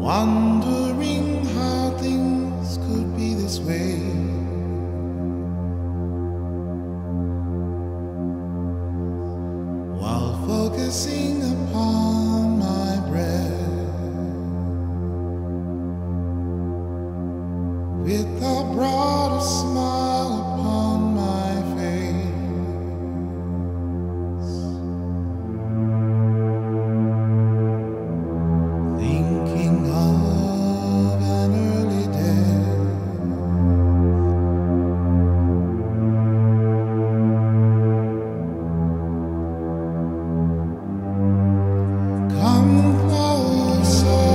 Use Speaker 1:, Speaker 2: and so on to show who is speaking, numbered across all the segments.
Speaker 1: wondering how things could be this way. While focusing upon my breath, with a broader smile upon my face, thinking of an early death. Come closer,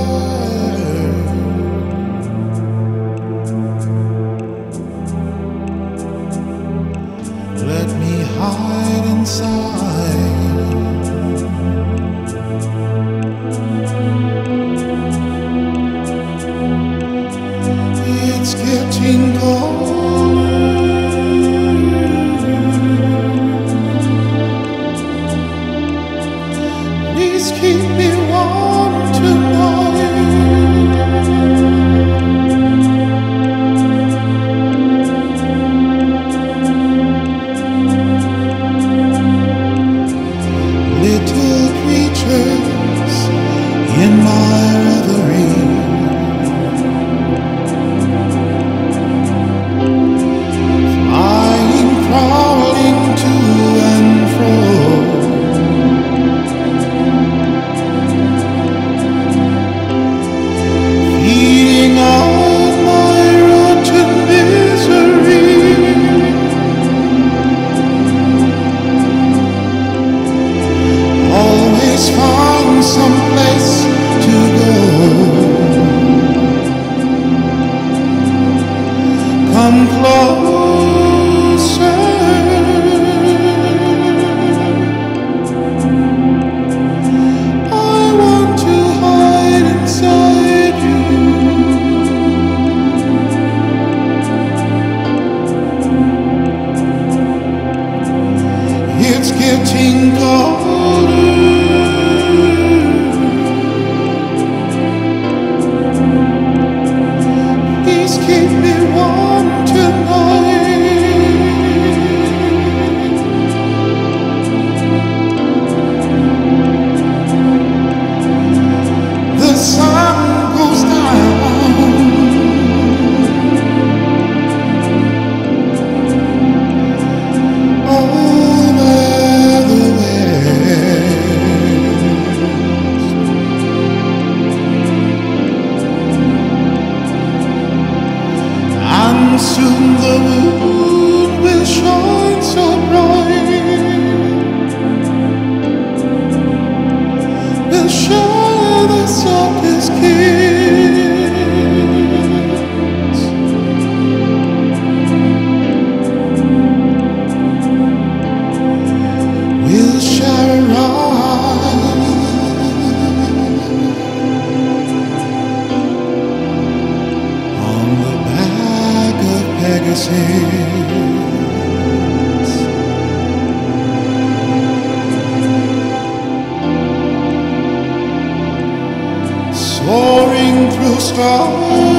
Speaker 1: let me hide inside. It's getting cold. Please keep me warm tonight. Little creatures in my reverie, flying, crawling to and fro, feeding on my rotten misery. Always find some place to go. Come closer. I want to hide inside you. It's getting colder. Please keep me warm tonight. The sun goes down over the west, and soon the moon will shine so bright, will share the softest kiss. We'll share a ride on the back of Pegasus, soaring through stars.